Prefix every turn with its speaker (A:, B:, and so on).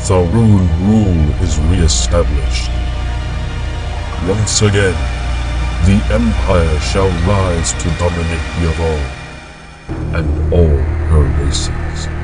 A: Tharun rule is re-established. Once again, the Empire shall rise to dominate Yavon and all her races.